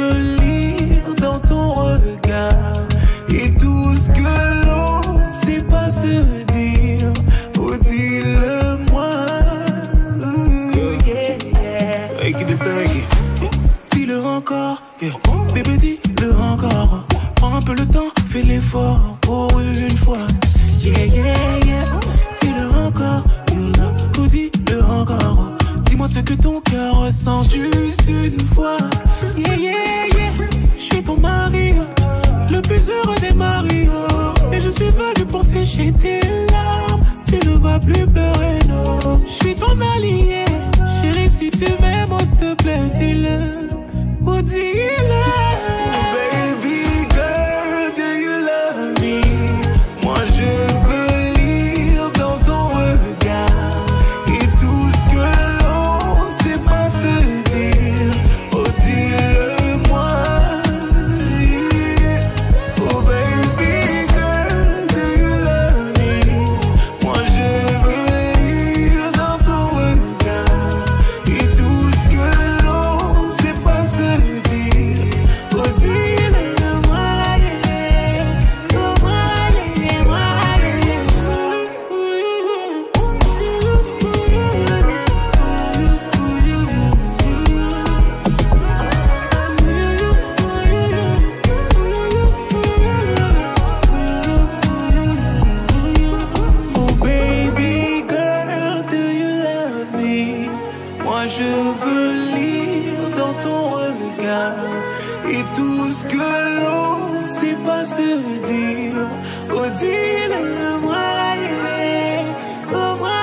veux lire dans ton regard. Et tout ce que l'on ne sait pas se dire, oh dis-le-moi. Yeah, yeah. Hey, dis-le encore, yeah. Bébé dis-le encore. Prends un peu le temps, fais l'effort pour une fois. Yeah, yeah, yeah. Dis-le encore, oh dis-le encore. Dis-moi ce que ton cœur ressent juste une fois. Yeah, yeah, yeah. Je suis ton mari, le plus heureux des maris. Et je suis venu pour sécher tes larmes. Tu ne vas plus pleurer, non. Je suis ton allié. Chérie, si tu m'aimes, oh, s'il te plaît, dis-le. Oh, dis-le. Baby girl, do you love me? Moi, je veux lire dans ton regard. Et tout ce que l'on ne sait pas se dire, oh, dis-le-moi. Oh, baby girl, do you love me? Moi, je veux lire dans ton regard. Et tout ce que l'on ne sait pas se dire, oh, dis-le-moi. Oh, moi, oh baby girl, do you love me? Moi je veux lire dans ton regard. Et tout ce que l'on ne sait pas se dire, oh dis-le-moi. Oh moi,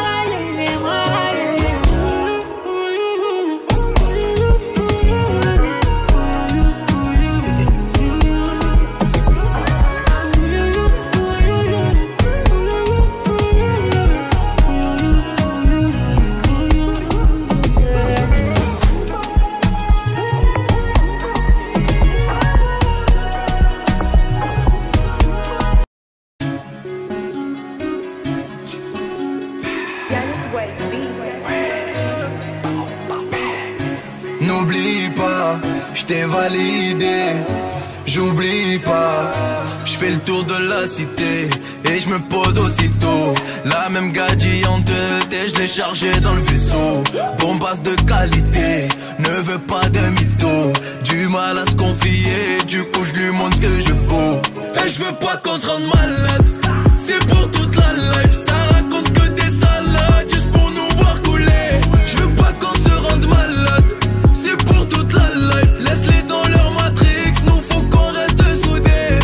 N'oublie pas, je t'ai validé. J'oublie pas, je fais le tour de la cité et je me pose aussitôt. La même gadget en tête et je l'ai chargé dans le vaisseau. Bombasse de qualité, ne veut pas de mytho. Du mal à se confier, du coup je lui montre ce que je vaux. Et je veux pas qu'on se rende malade, c'est pour toute la life. Ça raconte que des salades, juste pour nous voir couler. Je veux pas qu'on se rende malade, c'est pour toute la life. Laisse-les dans leur matrix, nous faut qu'on reste soudés.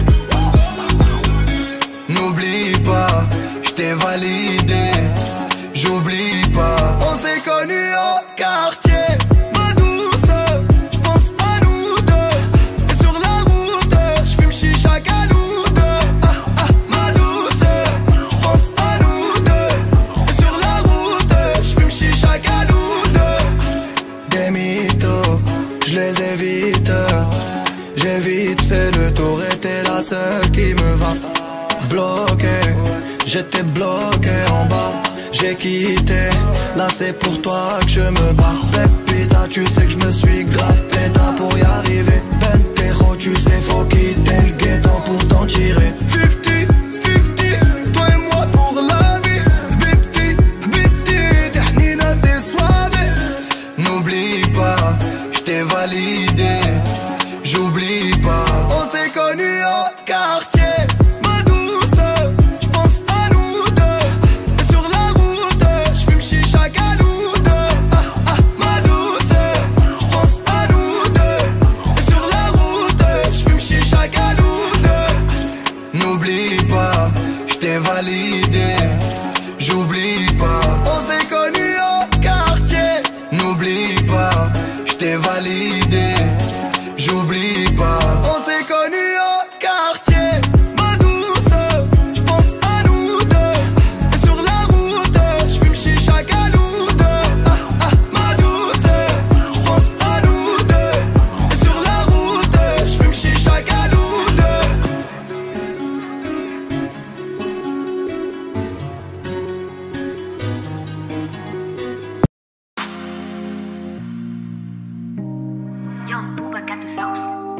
N'oublie pas, je t'ai validé. J'oublie pas, on s'est connus au quartier. Ma douce, je pense à nous deux. Et sur la route, je fume chicha qu'à nous deux. Ma douce, je pense à nous deux. Et sur la route, je fume chicha qu'à nous deux. Des mythos, je les évite. J'ai vite fait le tour et t'es la seule qui me va. Bloqué, j'étais bloqué en bas. J'ai quitté, là c'est pour toi que je me bats. Pépita, tu sais que je me suis grave péta pour y arriver. Pentéro, tu sais faut quitter le ghetto pour t'en tirer. 50-50, toi et moi pour la vie. Bipti, bipti, t'es t'es soivé. N'oublie pas, je t'ai validé. J'oublie pas, on s'est connus au quartier. Ma douce, je pense à nous deux. Et sur la route, je fume chicha qu'à nous deux. Ma douce, je pense à nous deux. Et sur la route, je fume chicha qu'à nous deux. N'oublie pas, je t'ai validé. J'oublie pas, on s'est connus au quartier. N'oublie pas, je t'ai validé. J'oublie pas, on s'est connus au quartier. Ma douce, je pense à nous deux. Et sur la route, je fume chicha qu'à nous deux. Ma douce, je pense à nous deux. Et sur la route, je fume chicha qu'à nous deux. Young Booba got the sauce.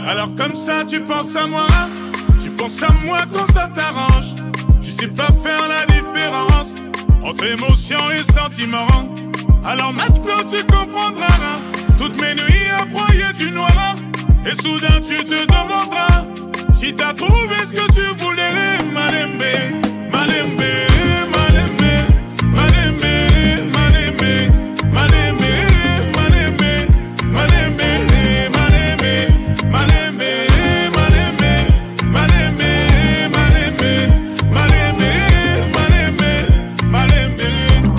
Alors comme ça tu penses à moi, tu penses à moi quand ça t'arrange. Tu sais pas faire la différence entre émotion et sentiment. Alors maintenant tu comprendras. Toutes mes nuits à broyer du noir, et soudain tu te demanderas si t'as trouvé ce que tu voulais. Malembe, malembe, malembe, malembe, malembe, malembe, malembe, malembe, malembe, malembe, malembe, malembe, malembe, malembe, malembe,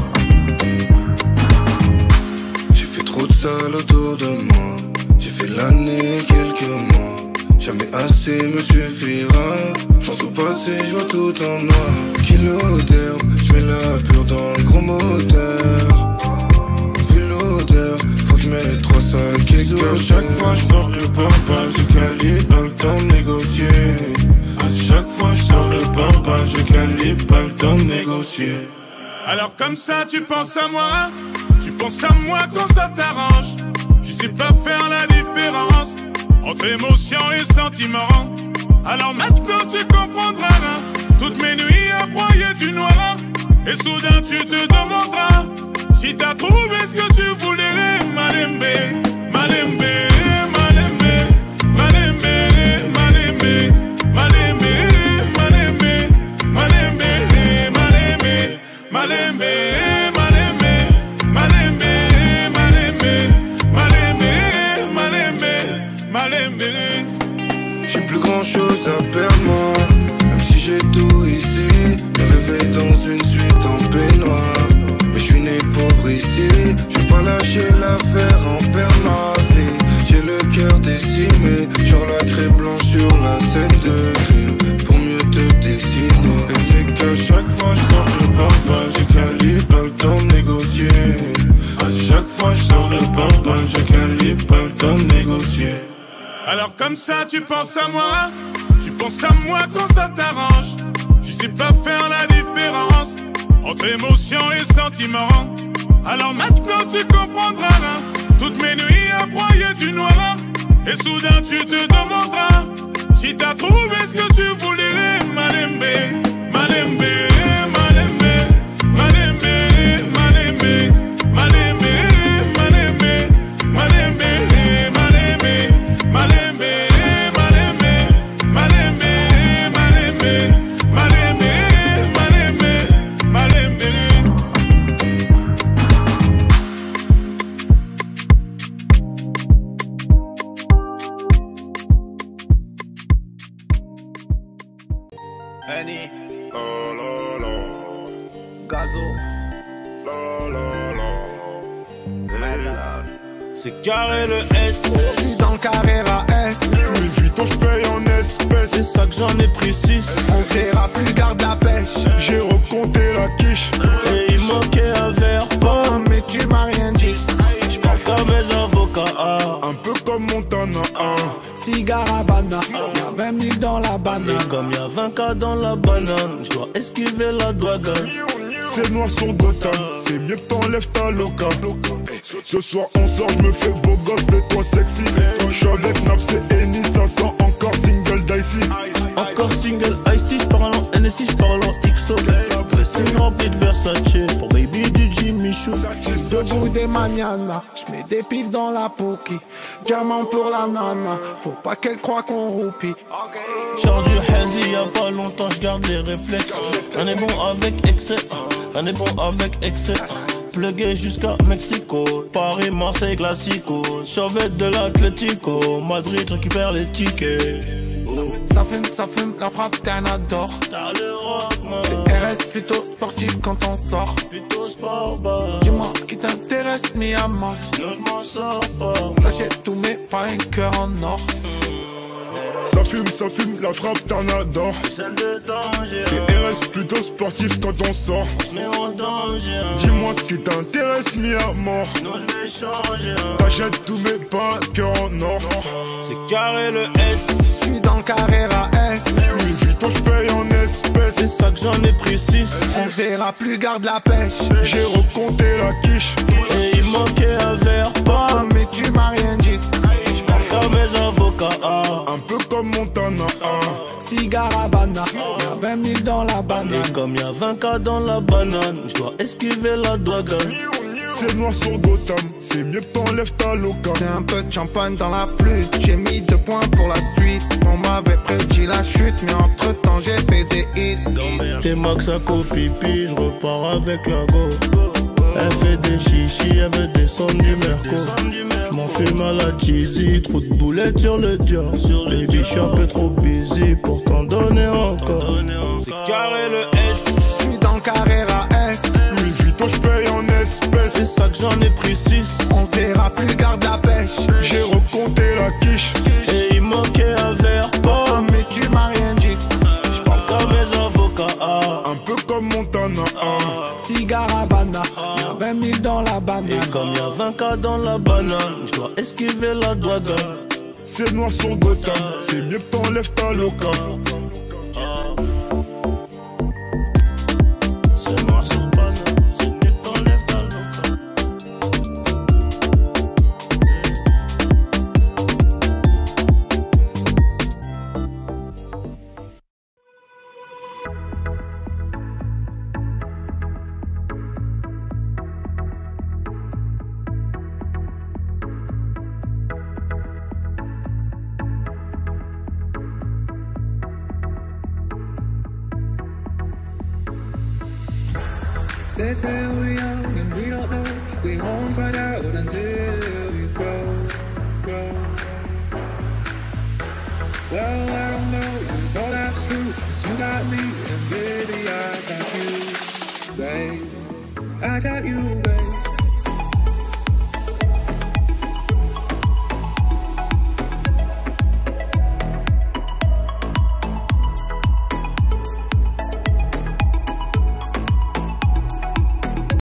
malembe. J'ai fait trop de sale autour de moi. J'ai fait l'année, quelques mois. Jamais assez me suffira. J'pense au passé, j'vois tout en noir. Kilo d'herbe, j'mets la pure dans le gros moteur. Vu l'odeur, faut que j'mette 3 sacs et que chaque fois j'porte le pare-balles, je calibre pas le temps de négocier. À chaque fois j'porte le pare-balles, je calibre pas le temps de négocier. Alors comme ça tu penses à moi, tu penses à moi quand ça t'arrange. Tu sais pas faire la différence entre émotion et sentiment. Alors maintenant tu comprendras. Toutes mes nuits à broyer du noir, et soudain tu te demanderas si t'as trouvé ce que tu voulais. Malembe, malembe, malembe, malembe, malembe, malembe, malembe, malembe, malembe, malembe, malembe, malembe, malembe, malembe, malembe. J'ai plus grand chose à perdre moi, même si j'ai tout ici. Me réveille dans une suite en peignoir, mais je suis né pauvre ici. Je vais pas lâcher l'affaire en perdre ma vie. J'ai le cœur décimé, genre la craie blanche sur la scène de crime, pour mieux te dessiner. Et c'est qu'à chaque fois je porte le pare-balles, je calibre pas le temps de négocier. À chaque fois je porte le pare-balles, je calibre pas le temps de négocier. Alors comme ça tu penses à moi, tu penses à moi quand ça t'arrange. Tu sais pas faire la différence entre émotion et sentiment. Alors maintenant tu comprendras. Toutes mes nuits à broyer du noir, et soudain tu te demanderas si t'as trouvé ce que tu voulais. Malembe, malembe, malembe, malembe, malembe, malembe, malembe, malembe, malembe, malembe, malembe, malembe, malembe, malembe, malembe, malembe. Annie, La la la, Gazo, la la la. c'est carré le S. J'suis dans le Carrera S. Louis Vuitton, j'paye en espèces. C'est ça que j'en ai pris 6. On verra plus, garde la pêche. J'ai recompté la quiche. Et il manquait un verre pas. Oh, mais tu m'as rien dit. J'parle comme mes avocats. Un peu comme Montana. Cigare Havana, y'a 20 000 dans la banane. Et comme y'a 20 cas dans la banane, j'dois esquiver la douane. C'est noir sur Gotham, c'est mieux que t'enlèves ta loca. Ce soir on sort, j'me fais beau gosse, fais-toi sexy. J'suis avec Naps et Eni, ça sent encore single d'icy. Encore single icy, j'parle en NSI, j'parle en XO. Dressing rempli de Versace, pour baby du Jimmy Choo. Debout des mañanas, j'mets des piles dans la pouki. Diamant pour la nana, faut pas qu'elle croie qu'on roupie. Genre du hazy, y'a pas longtemps, j'garde les réflexes. On est bon avec excès, on est bon avec excès. Plugué jusqu'à Mexico, Paris, Marseille, Classico. Survêt de l'Atlético, Madrid récupère les tickets. Ça fume, la frappe, t'es un adore. T'as le rock, man. C'est RS plutôt sportif quand on sort. Plutôt sport, bah. Dis-moi ce qui t'intéresse, mi amant. Non, j'm'en sors pas. J'achète tous mes pas un cœur en or. Ça fume, la frappe t'en adore. Celle de danger. C'est RS plutôt sportif quand on sort. Mais en danger. Dis-moi ce qui t'intéresse, mis à mort. Non, j'vais changer. T'achètes tous mes pains, cœur en or. C'est carré le S. J'suis dans le Carrera S. Louis Vuitton, j'paye en espèces. C'est ça que j'en ai pris 6. On verra plus, garde la pêche. J'ai recompté la quiche. Et il manquait un verre pas. Oh, mais tu m'as rien dit. J'parle comme mes avocats. y'a 20K dans la banane, je dois esquiver la douane. C'est noir sur Gotham, c'est mieux que t'enlèves ta loca. C'est un peu de champagne dans la flûte, j'ai mis 2 points pour la suite. On m'avait prédit la chute, mais entre temps j'ai fait des hits. T'es max à copipi, je repars avec la go. Elle fait des chichis, elle veut descendre du Merco. J'm'en fume à la cheesy, trop de boulettes sur le dior. Baby, j'suis un peu trop busy pour t'en donner encore. C'est carré le S, J'suis dans le Carrera S. Louis Vuitton, j'paye en espèces. c'est ça que j'en ai pris 6. On se verra plus, garde la pêche. J'ai recompté la quiche. Et il manquait un verre Oh, pomme. mais tu m'as rien dit. J'parle comme mes avocats. Un peu comme Montana. Cigare Havana, y'a 20 000 dans la banane. Et comme y'a 20K dans la banane, je dois esquiver la douane. C'est noir sur Gotham, c'est mieux que t'enlèves ta loca. C'est noir sur banane, c'est mieux que t'enlèves ta loca. They say we're young and we don't know. We won't find out until we grow. Well, I don't know if all that's true. 'Cause you got me and baby I got you, babe. I got you, babe.